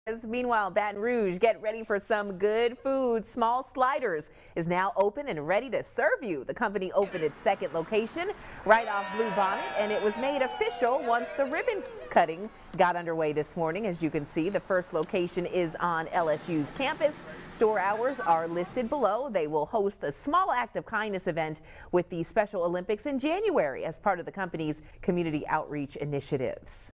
Meanwhile, Baton Rouge, get ready for some good food. Small Sliders is now open and ready to serve you. The company opened its second location right off Bluebonnet, and it was made official once the ribbon cutting got underway this morning. As you can see, the first location is on LSU's campus. Store hours are listed below. They will host a small act of kindness event with the Special Olympics in January as part of the company's community outreach initiatives.